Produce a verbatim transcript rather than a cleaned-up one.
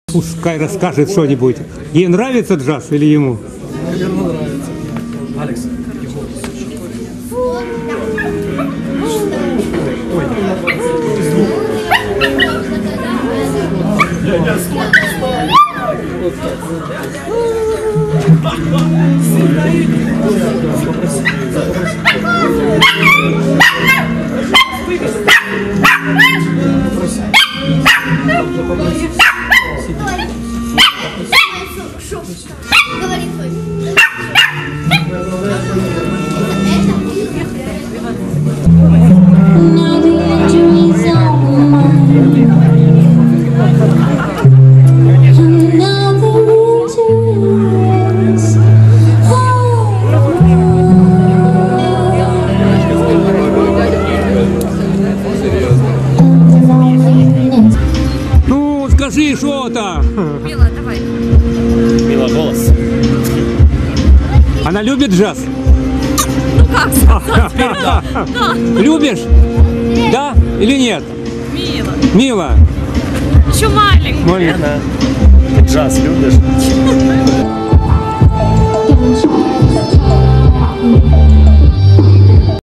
Пускай расскажет что-нибудь. Ей нравится джаз или ему? Наверное, нравится. Алекс, его. Вот так. Ну, скажи что-то. Мила, давай. Мила, голос. Она любит джаз? Ну как сказать? Да. Да. Любишь? Да или нет? Мила. Мила. Еще маленькая. Маленькая. Лена, ты джаз любишь?